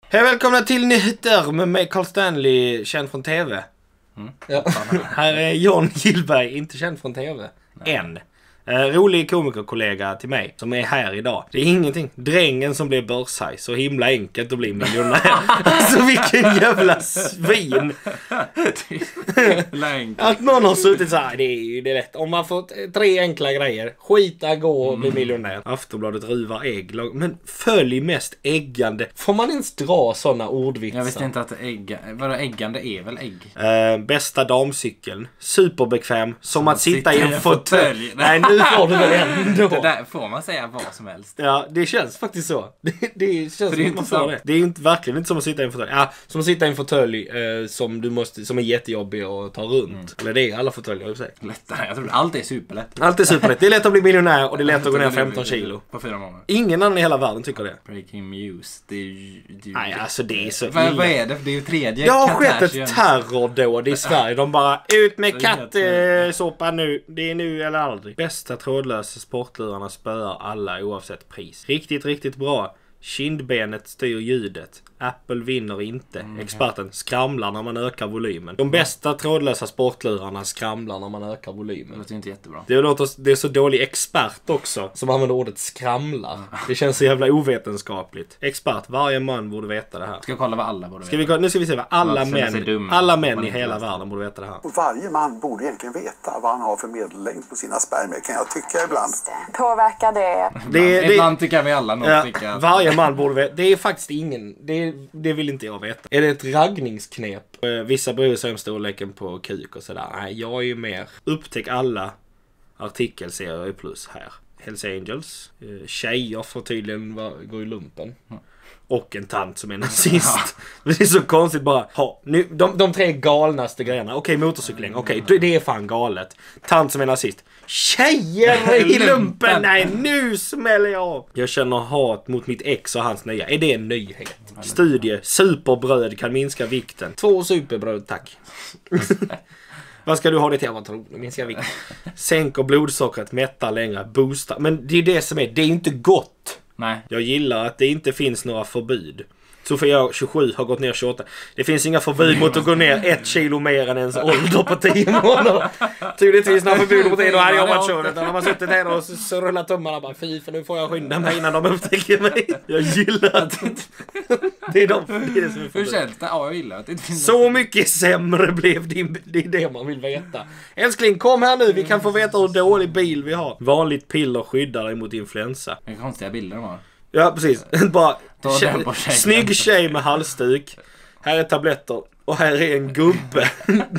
Hej, välkomna till Nyheter med mig Carl Stanley, känd från TV. Ja. Här är John Gillberg, inte känd från TV. Än. Rolig komikerkollega till mig som är här idag. Det är ingenting. Drängen som blev börshaj. Så himla enkelt att bli miljonär. Alltså vilken jävla svin. Att någon har suttit så här, det är lätt. Om man får 3 enkla grejer. Skita, gå och bli miljonär. Aftonbladet ruvar ägg. Men följ mest äggande. Får man ens dra sådana ordvitsar? Jag visste inte att äggande är väl ägg. Bästa damcykeln. Superbekväm. Som att sitta i en fåtölj. Nej, nu får du väl ändå. Det där får man säga vad som helst. Ja, det känns faktiskt så. Det känns som att man får det. Det är inte, verkligen inte som att sitta i en fåtölj. Ja, som att sitta i en fåtölj som är jättejobbig att ta runt. Eller det är alla fåtöljer, jag säga. Lättare. Jag tror allt är superlätt. Allt är superlätt. Det är lätt att bli miljonär och det är lätt att gå ner 15 kilo. På 4 månader. Ingen annan i hela världen tycker det. Breaking news. Det är ju... Nej, alltså det är så vad är det? Det är ju tredje. Jag har skett ett terrordåd i Sverige. De bara, ut med kattsoppa nu. Det är nu eller aldrig. Bästa trådlösa sportlurarna spöar alla oavsett pris. Riktigt, riktigt bra. Kindbenet styr ljudet. Apple vinner inte. Experten skramlar när man ökar volymen. De bästa trådlösa sportlurarna skramlar när man ökar volymen. Det låter inte jättebra. Det är så dålig expert också som använder ordet skramlar. Det känns så jävla ovetenskapligt. Expert, varje man borde veta det här. Ska jag kolla vad alla borde veta? Nu ska vi se vad alla män i hela världen borde veta det här. Och varje man borde egentligen veta vad han har för medellängd på sina spermier, kan jag tycka ibland. Påverkar det? Ibland tycker vi alla något. Varje man borde veta. Det är faktiskt ingen. Det vill inte jag veta. Är det ett raggningsknep? Vissa bryr sig om storleken på kuk och sådär. Nej, jag är ju mer. Upptäck alla artikelserier plus här. Hells Angels. Tjejer får tydligen gå i lumpen. Och en tant som är nazist. Det är så konstigt bara. De 3 galnaste grejerna. Okej, motorcykling. Okej, det är fan galet. Tant som är nazist. Tjejer i lumpen. Nej, nu smäller jag av. Jag känner hat mot mitt ex och hans nya. Är det en nyhet? Studie. Superbröd kan minska vikten. 2 superbröd, tack. Vad ska du ha det till? Minska vikten. Sänker blodsockret, mättar längre, boostar. Men det är det som är. Det är inte gott. Nej. Jag gillar att det inte finns några förbud. Sofia 27 har gått ner 28. Det finns inga förbud mot att gå ner 1 kilo mer än ens ålder på 10 månader. Tydligtvis några förbud mot det. Då hade jag varit så. När man suttit här och så rullar tummarna bara, fy, för nu får jag skynda mig innan de upptäcker mig. Jag gillar att det är det som är förbud. Ja, jag gillar att det inte finns. Så mycket sämre blev det är det man vill veta. Älskling, kom här nu. Vi kan få veta hur dålig bil vi har. Vanligt piller skyddar dig mot influensa. Det är konstiga bilder de har. Ja, precis. Bara snygg tjej med halsduk. Här är tabletter. Och här är en gubbe.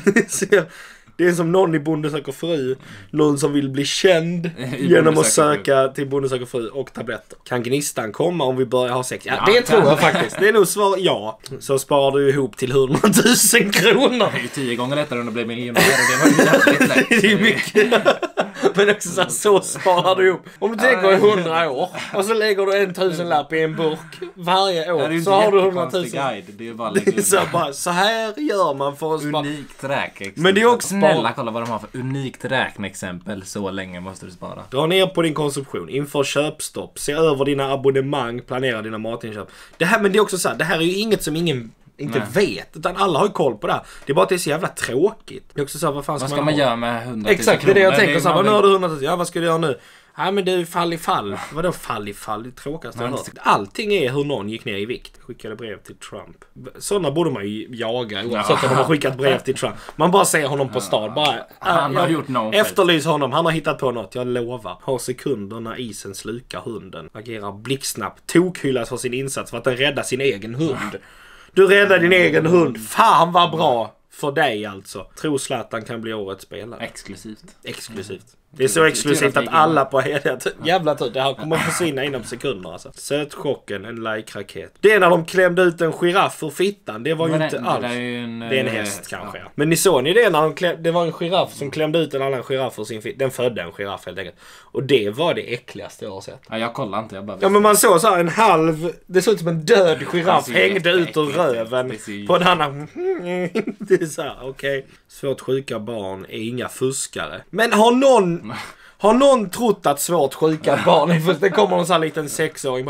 Det är som någon i Bonde söker fru. Någon som vill bli känd genom att söka till Bonde söker fru och tabletter. Kan gnistan komma om vi börjar ha sex? Ja, det tror jag faktiskt. Det är nog svar ja. Så sparar du ihop till 100 000 kronor. Det är ju 10 gånger lättare än att bli miljonär. Det var ju jävligt lätt. Det är mycket. Men också så sparar du ihop. Om du tänker 100 år och så lägger du 1000 lapp i en burk varje år, så har du 100 000. Guide. Det är bara så här gör man för att spara. Unikt räkexempel. Men det är också snälla, kolla vad de har för unikt räkneexempel. Så länge måste du spara. Dra ner på din konsumtion. Inför köpstopp. Se över dina abonnemang. Planera dina matinköp. Men det är också så här, det här är ju inget som ingen inte vet, utan alla har ju koll på det här. Det är bara att det är så jävla tråkigt. Det är också så här, vad ska man göra med 100 000 exakt, det är det jag tänker. Så här, nu har du 100 000. Ja, vad ska du göra nu? Ja, men det är fall i fall. Vadå fall i fall? Det tråkigaste jag har hört. Allting är hur någon gick ner i vikt. Skickade brev till Trump. Sådana borde man ju jaga oavsett om de har skickat brev till Trump. Man bara ser honom på stan. Han har gjort något. Efterlys honom. Han har hittat på något. Jag lovar. Har sekunder när isen slukar hunden. Agerar blixtsnabbt. Tokhyllas för sin insats för att den räddar sin egen hund. Du räddar din egen hund. Fan vad bra för dig alltså. Tror Zlatan kan bli årets spelare. Exklusivt. Det är så exklusivt att alla på hela jävla tid. Det här kommer att försvinna inom sekunder alltså. Sötchocken, en like-raket. Det är när de klämde ut en giraff ur fittan. Det var ju inte alls. Det är en häst kanske. Ja. Men ni såg ni det när det var en giraff som klämde ut en annan giraff ur sin fitta. Den födde en giraff helt enkelt. Och det var det äckligaste jag har sett. Ja, jag kollar inte. Jag bara men man såg så här en halv. Det såg ut som en död giraff hängde ut ur röven på en annan. Det är så här, okej. Svårt sjuka barn är inga fuskare. Men har någon trott att svårt sjuka barn är, för det kommer någon sån här liten 6-åring bara,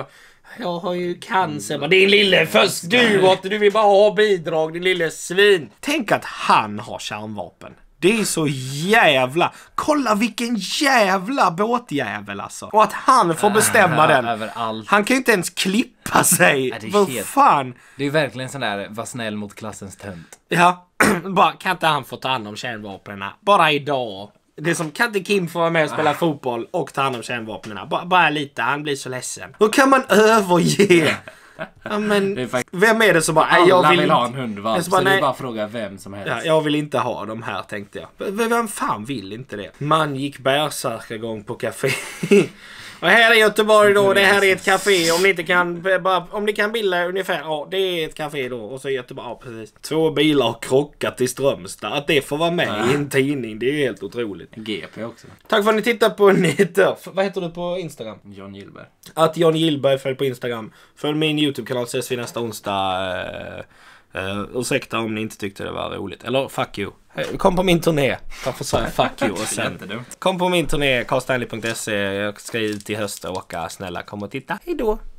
Jag har ju cancer. Men din lille först du vill bara ha bidrag, din lille svin. Tänk att han har kärnvapen. Det är så jävla... Kolla vilken jävla båtjävel alltså. Och att han får bestämma den. Överallt. Han kan ju inte ens klippa sig. Vad fan? Det är verkligen sån där, var snäll mot klassens tönt. Ja, bara kan inte han få ta hand om kärnvapnen? Bara idag. Det är som kan inte Kim få vara med och spela fotboll och ta hand om kärnvapnen? Bara lite, han blir så ledsen. Hur kan man överge... Ja, men vem är det som bara... Alla vill ha en hundvalp, så det är bara fråga vem som helst. Ja, jag vill inte ha de här, tänkte jag. Vem fan vill inte det? Man gick bärsärkagång på café. Och här i Göteborg då, det här är ett café. Om ni kan bilda ungefär, ja, det är ett café då. Och så i Göteborg, ja precis. 2 bilar har krockat i Strömstad. Att det får vara med i en tidning, det är helt otroligt. GP också. Tack för att ni tittar på Nyheter. Vad heter du på Instagram? John Gillberg. Att John Gillberg följ på Instagram. Följ min YouTube-kanal, ses vi nästa onsdag. Ursäkta om ni inte tyckte det var roligt. Eller fuck you. Kom på min turné. Varför sa jag fuck you? Och sen kom på min turné, carlstanley.se. Jag ska ut i höst och åka. Snälla, kom och titta. Hej då.